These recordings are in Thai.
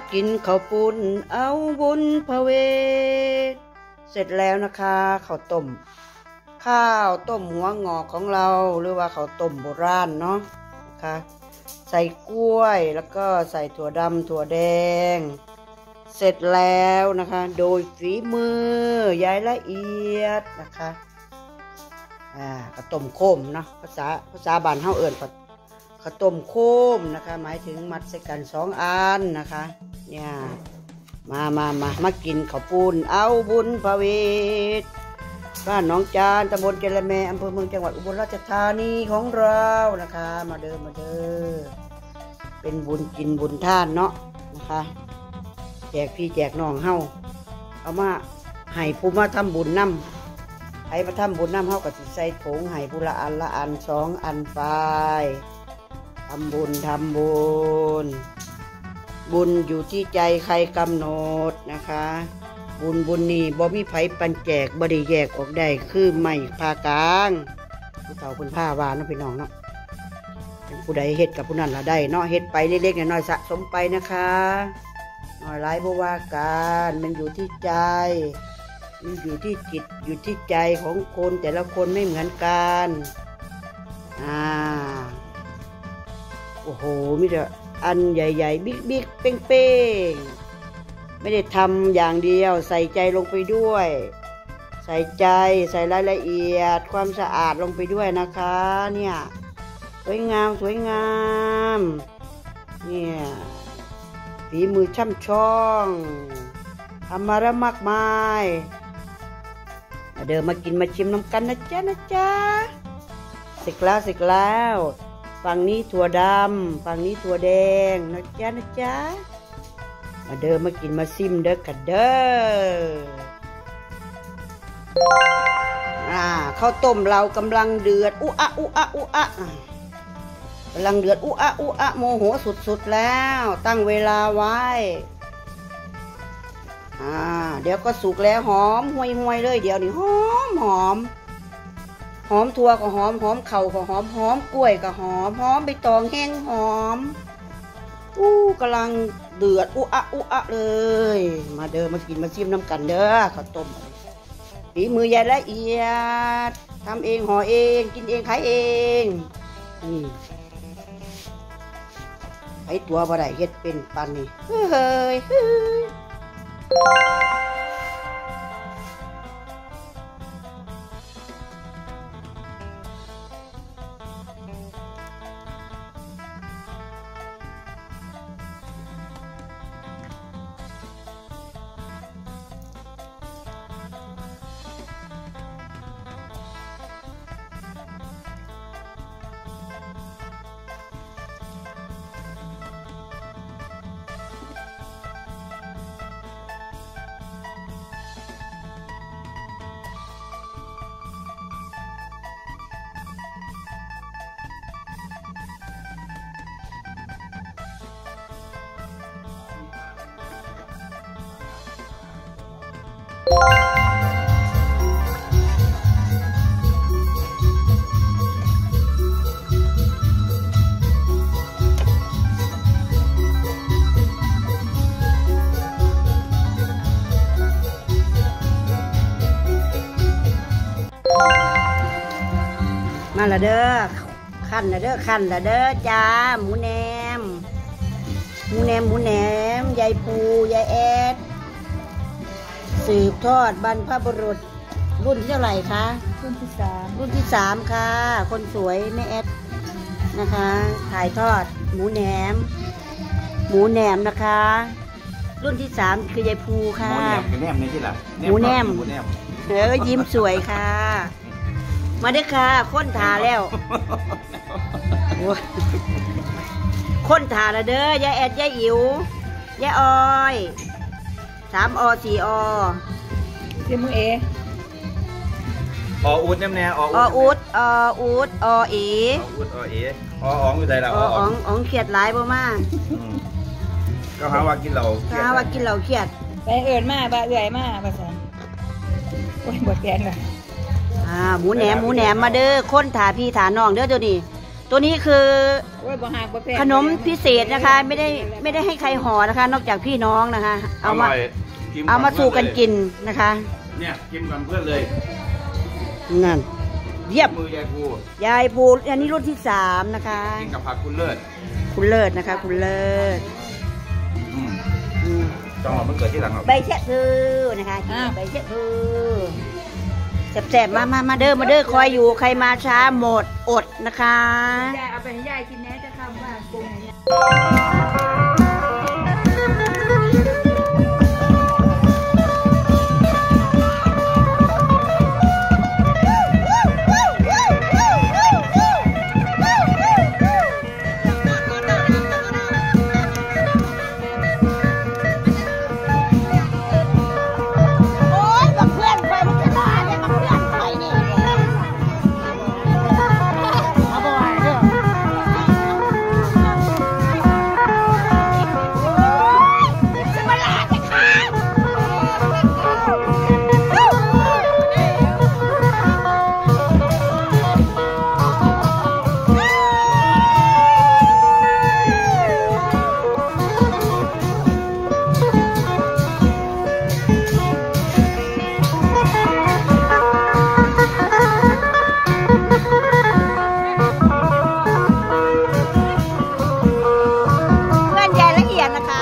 กินข้าวปุ้นเอาบุญพระเวทเสร็จแล้วนะคะข้าวต้มหัวงอกของเราหรือว่าข้าวต้มโบราณเนาะนะคะใส่กล้วยแล้วก็ใส่ถั่วดำถั่วแดงเสร็จแล้วนะคะโดยฝีมือยายละเอียดนะคะข้าวต้มโคมเนาะภาษาบ้านเฮาเอิ้นข้าวต้มโคมนะคะหมายถึงมัดใส่กัน2 อันนะคะเนี่ยมากินข้าวปุ้นเอาบุญพระเวทบ้านหนองจานตำบลเจริญแมอำเภอเมืองจังหวัดอุบลราชธานีของเรานะคะมาเด้อเป็นบุญกินบุญท่านเนาะนะคะแจกพี่แจกน้องเฮาเอามาให้ผู้มาทำบุญนำให้มาทำบุญนำเฮาก็สิใส่ถุงให้ผู้ละอัน2 อันไปทำบุญบุญอยู่ที่ใจใครกำหนดนะคะบุญนี่บ่มีไผปันแจกบ่ได้แยกออกได้คือไม่พากลางผู้เฒ่าคนผ้าวานน้องพี่น้องเนาะผู้ใดเฮ็ดกับผู้นั้นละได้เนาะเฮ็ดไปเล็กๆน้อยๆสะสมไปนะคะน้อยหลายบ่ว่ากันมันอยู่ที่ใจมันอยู่ที่จิตอยู่ที่ใจของคนแต่ละคนไม่เหมือนกันโอ้โหมีแต่อันใหญ่ๆบิ๊กๆเป้งๆไม่ได้ทำอย่างเดียวใส่ใจลงไปด้วยใส่ใจใส่รายละเอียดความสะอาดลงไปด้วยนะคะเนี่ยสวยงามเนี่ยฝีมือช่ำชองทำมาแล้วมากมายมาเดินมากินมาชิมน้ำกันนะจ๊ะเสร็จแล้วฝั่งนี้ถั่วดำฝั่งนี้ถั่วแดงนะจ๊ะมาเดินมากินมาซิมเด้อกันเด้อข้าวต้มเรากำลังเดือดอุอะกำลังเดือดอุอะโมโหสุดๆแล้วตั้งเวลาไว้เดี๋ยวก็สุกแล้วหอมห่วยเลยเดี๋ยวนี้หอมถั่วก็หอมเข่าก็หอมกล้วยก็หอมใบตองแห้งหอมกำลังเดือดอุอะเลยมาเดินมากินมาชิมน้ำกันเด้อข้าวต้มฝีมือยายละเอียดทำเองห่อเองกินเองขายเองไอตัวบ่ได้เฮ็ดเป็นปันนี่เฮ้ยมาละเด้อขั้นละเด้อจ้าหมูแหนมยายปูยายแอดสืบทอดบรรพบุรุษรุ่นที่เท่าไหร่คะรุ่นที่สามค่ะคนสวยแม่แอดนะคะถ่ายทอดหมูแหนมนะคะรุ่นที่3คือยายปูค่ะหมูแหนมนี่ที่หลังหมูแหนมยิ้มสวยค่ะมาเด้อค่ะค้นทาแล้วค้นทาละเด้อยายแอดยายอิ๋วยายออย3 อ 4 อที่มืออุดแน่อุดอเออ๋องอยู่ใจเราอ๋องเขียดหลายบ่มาก็หาว่ากินเราเขียดไปเอิญมาบ่เอื่อยมาภาษาโอ้ยบดแกงเลยหมูแหนมมาเด้อค้นถาพี่ถาน้องเด้อตัวนี้ตัวนี้คือโอ้ยบ่หักบ่แพงขนมพิเศษนะคะ ไม่ได้ให้ใครห่อนะคะ นอกจากพี่น้องนะคะ เอามาร่ยกินเอามาสู่กันกินนะคะเนี่ยกินกับเพื่อนเลยนั่นเยี่ยมมือยายกูยายภูอันนี้รุ่นที่3นะคะกินกับผักคุณเลิศคุณเลิศนะคะ คุณเลิศอืมอืมจังหวะมันเกิดที่หลังครับใบเชะพือนะคะใบเชะพือแสบๆมาเด้อคอยอยู่ใครมาช้าหมดอดนะคะยายเอาไปให้ยายกินแน่จะเข้าบ้านปรุงอย่างเงี้ยโอ๊ยบักเพื่อนคอยมันจะบ้าเนี่ยบักเพื่อนคอยนี่เอาบ่อยเด้อจะมาลาจะขาดเพื่อนยายละเอียดนะคะ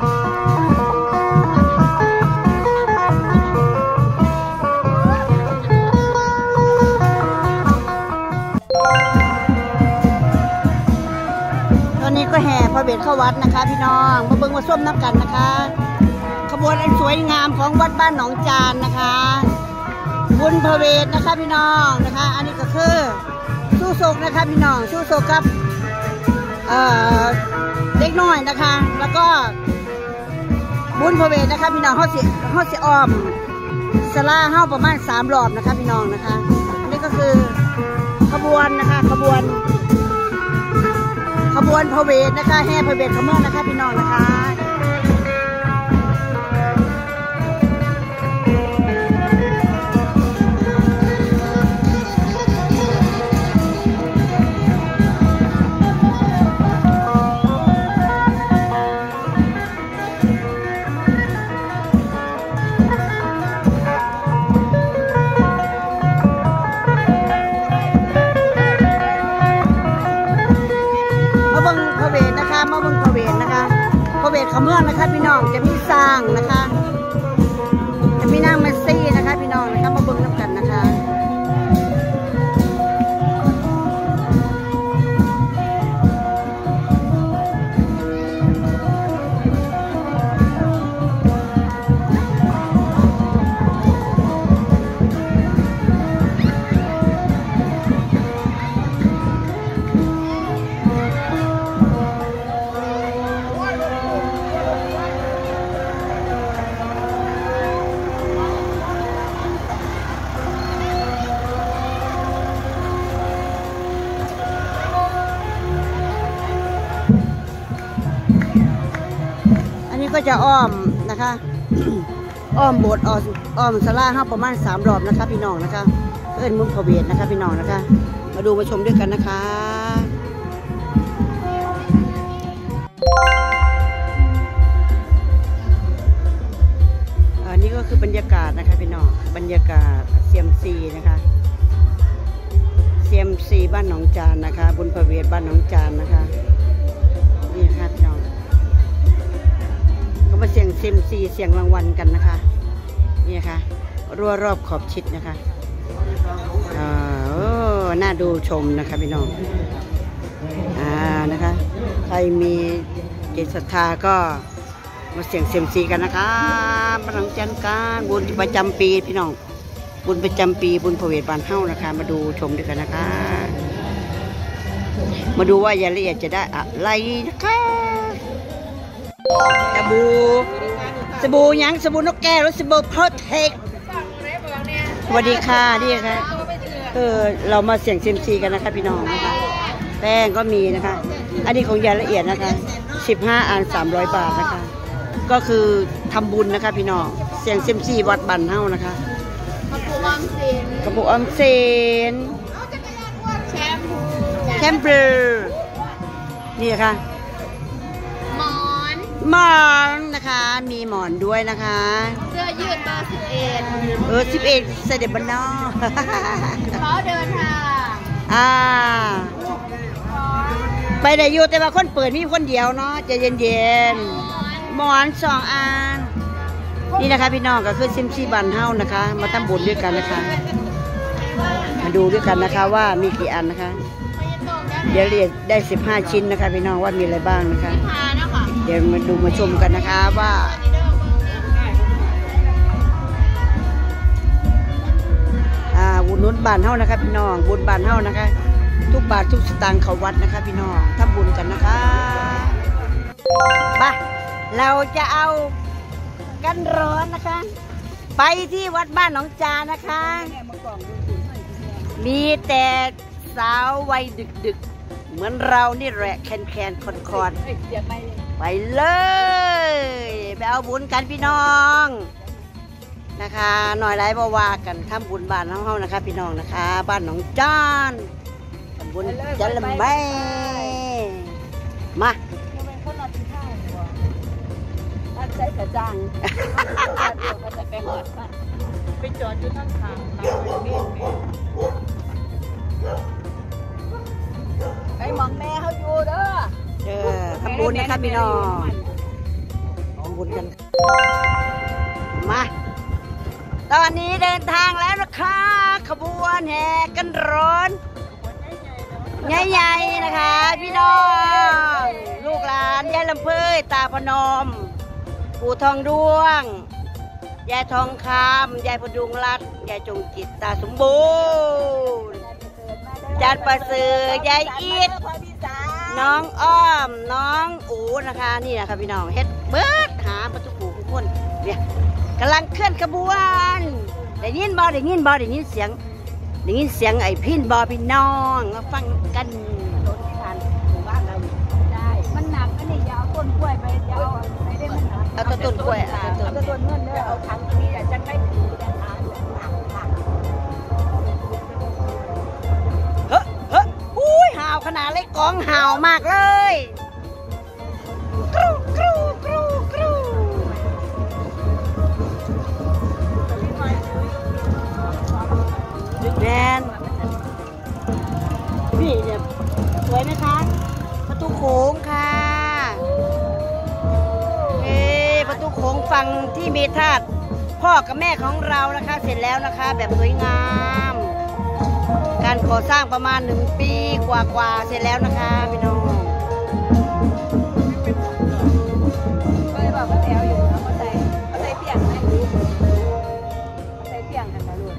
ตอนนี้ก็แห่พระเวทเข้าวัดนะคะ พี่น้องมาเบิ่งมาส้มน้ำกันนะคะ ขบวนอันสวยงามของวัดบ้านหนองจานนะคะ บุญพระเวทนะคะพี่น้องนะคะ อันนี้ก็คือสู้ศกนะคะพี่น้องสู้ศกกับเด็กน้อยนะคะ แล้วก็บุญพระเวทนะคะพี่น้องเฮาสิอ้อมสลาเฮาประมาณ3 รอบนะคะพี่น้องนะคะอันนี้ก็คือขบวนนะคะขบวนพระเวทนะคะแห่พระเวทขเมืองนะคะพี่น้องนะคะมาเบิ่งพระเวทนะคะมาเบิ่งพระเวทนะคะพระเวทขเมืองนะคะพี่น้องจะมีสร้างนะคะจะมีนางแมสซี่นะคะพี่น้องนะคะมาเบิ่งน้ำกันนะคะ อันนี้ก็จะอ้อมนะคะ อ้อมโบสถ์อ้อมศาลาห้าประมาณ3 รอบนะคะพี่น้องนะคะเอิ้นมุนพระเวทนะคะพี่น้องนะคะ มาดูมาชมด้วยกันนะคะ อันนี้ก็คือบรรยากาศนะคะพี่น้องบรรยากาศเซียมซีนะคะเซียมซีบ้านหนองจานนะคะ บุญพระเวทบ้านหนองจานนะคะนี่ค่ะพี่น้องก็มาเสี่ยงเซียมซีเสี่ยงรางวัลกันนะคะนี่ค่ะรั้วรอบขอบชิดนะคะน่าดูชมนะคะพี่น้องนะคะใครมีจิตศรัทธาก็มาเสี่ยงเซียมซีกันนะคะบ้านหนองจานการบุญประจำปีพี่น้องบุญประจำปีบุญพระเวทบ้านเฮ้านะคะมาดูชมด้วยกันนะคะมาดูว่ายายละเอียดจะได้อะไรนะคะสบู่ยังสบู่นกแก้วหรือสบู่เพอร์เทคสวัสดีค่ะนี่ค่ะเรามาเสี่ยงเซียมซีกันนะคะพี่น้องนะคะแป้งก็มีนะคะอันนี้ของยายละเอียดนะคะ15 อัน300 บาทนะคะก็คือทำบุญนะคะพี่น้องเสี่ยงเซียมซีวัดบ้านเฮ้านะคะกระปุกออมสินแคมเปอร์นี่นะคะหมอนหมอนนะคะมีหมอนด้วยนะคะเสื้อยืดเบอร์ 11เสด็จบรรณเขาเดินทางไปได้อยู่แต่ว่าคนเปิดมีคนเดียวเนาะใจเย็นๆหมอน2 อันนี่นะคะพี่น้องก็คือซิมซี่บันเฮ้านะคะมาทำบุญด้วยกันนะคะมาดูด้วยกันนะคะว่ามีกี่อันนะคะเดี๋ยวเรียนได้15 ชิ้นนะคะพี่น้องว่ามีอะไรบ้างนะคะเดี๋ยวมาดูมาชมกันนะคะว่าบุญนุนบานเฮ้านะคะพี่น้องบุญบานเฮ้านะคะทุกบาททุกสตางค์เขาวัดนะคะพี่น้องทำบุญกันนะคะไปเราจะเอากันร้อนนะคะไปที่วัดบ้านหนองจานะคะมีแต่สาววัยดึกๆเหมือนเรานี่แหละแคนๆคอนๆไปเลยไปเอาบุญกันพี่น้องนะคะหน่อยไรบ่ว่ากันทำบุญบ้านเฮานะคะพี่น้องนะคะบ้านหนองจานทำบุญจันละแม่มาใช้กระจังไปจอดอยู่ข้างทางไอ้หมองแม่เขาอยู่เด้อทำบุญนะคะพี่น้องทำบุญกันมาตอนนี้เดินทางแล้วนะคะขบวนแห่กันร้อนใหญ่ๆนะคะพี่น้องลูกหลานยายลำเพยตาพนมปู่ทองดวงยายทองคำยายพดุงรัตน์ยายจงจิตตาสมบูรณ์จันประเสริฐยายอิดน้องอ้อมน้องอูนะคะนี่นะคะพี่น้องเฮ็ดเบิร์ดหาประตูปู่ทุกคนเนี่ยกำลังเคลื่อนขบวนได้ยินบอได้ยินเสียงไอ้พินบอพี่น้องมาฟังกันต้นที่ทานหมู่บ้านเราได้มันหนักอันนี้ยาวต้นกล้วยไปยาวไม่ได้มันหนักเอาต้นกล้วยเอาต้นเงินเนี่ยเอาถังนี้จะได้ถือจะหาหนักเฮ้อุ้ยห่าวขนาดเล็กกองห่าวมากเลยกรูแมนนี่เนี่ยสวยไหมคะประตูโขงค่ะประตูโขงฝั่งที่มีธาตุพ่อกับแม่ของเรานะคะเสร็จแล้วนะคะแบบสวยงามการก่อสร้างประมาณ1 ปีกว่าเสร็จแล้วนะคะพี่น้องก็เลยบอกว่าแล้วอยู่นะเขาใส่เปียกไหมใส่เปียกกันนะลูก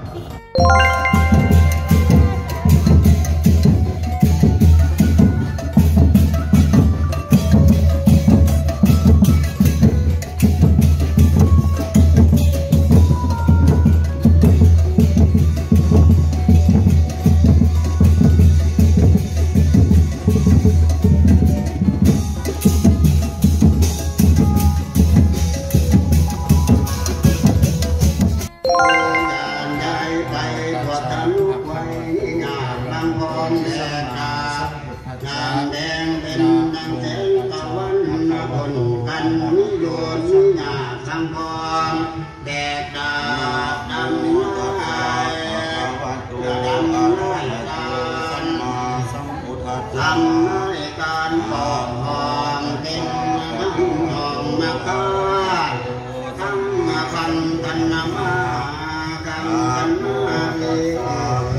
ทำให้การปกครองเป็นหอมมากาทำคันธนมากังกันมาเ